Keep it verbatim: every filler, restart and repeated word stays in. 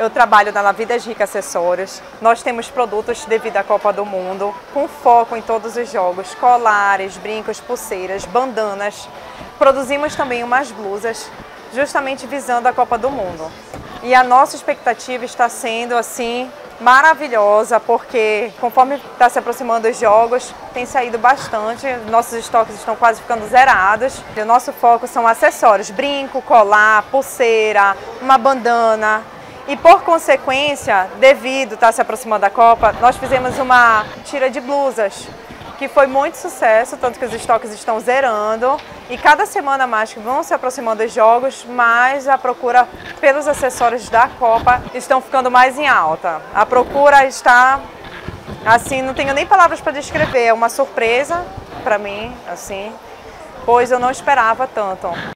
Eu trabalho na Vidas Rica Acessórios. Nós temos produtos devido à Copa do Mundo, com foco em todos os jogos, colares, brincos, pulseiras, bandanas. Produzimos também umas blusas, justamente visando a Copa do Mundo. E a nossa expectativa está sendo assim maravilhosa, porque conforme está se aproximando os jogos, tem saído bastante, nossos estoques estão quase ficando zerados. E o nosso foco são acessórios, brinco, colar, pulseira, uma bandana. E por consequência, devido estar se aproximando da Copa, nós fizemos uma tira de blusas, que foi muito sucesso, tanto que os estoques estão zerando. E cada semana mais que vão se aproximando os jogos, mais a procura pelos acessórios da Copa estão ficando mais em alta. A procura está, assim, não tenho nem palavras para descrever, é uma surpresa para mim, assim, pois eu não esperava tanto.